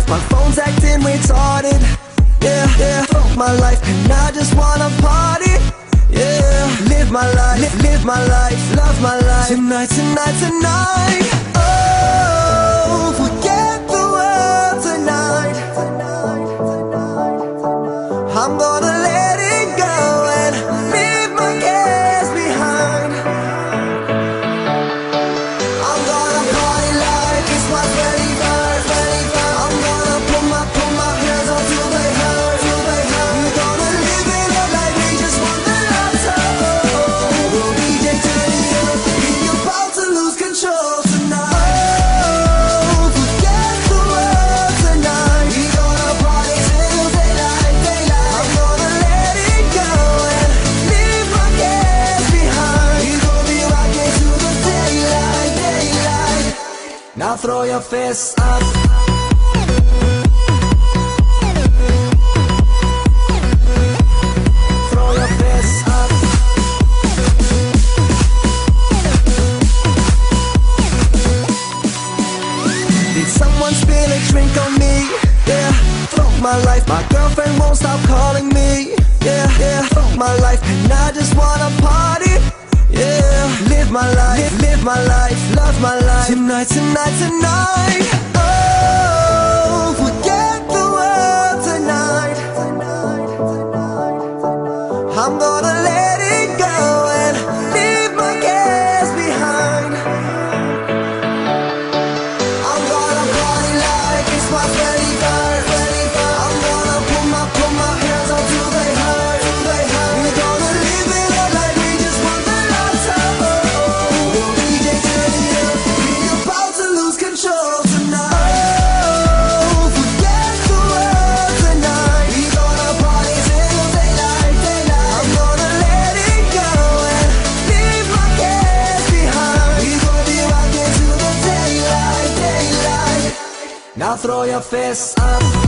life, my phone's acting retarded. Yeah, yeah, fuck my life, and I just wanna party. Yeah, live my life, live my life, love my life. Tonight, tonight, tonight. Oh, forget the world tonight. I'm gonna let it go and leave my cares behind. I'm gonna party like it's my 21st. I'm gonna put my hands on till they hurt. We're gonna live it up like we just won the lotto. We'll DJ turn it up, we're about to lose control tonight. Oh, forget the world tonight. We're gonna party till daylight. I'm gonna let it go and leave my cares behind. We're gonna be rocking to the daylight. Now throw your fists up. Throw your fists up. Did someone spill a drink on me? Yeah, fuck my life, my girlfriend won't stop calling me. Yeah, yeah, fuck my life, and I just wanna party. Yeah, live my life, live my life, love my life. Tonight, tonight, tonight. Oh, forget the world tonight. I'm gonna let it go and leave my cares behind. I'm gonna party like it's my 21st. I'm gonna put my hands on till they hurt. We're gonna live it up like we just won the lotto. We'll DJ turn it up, we're about to lose control tonight. Oh, forget the world tonight. We're gonna party till daylight. I'm gonna let it go and leave my cares behind. We're gonna be rocking to the daylight. Now throw your fists up.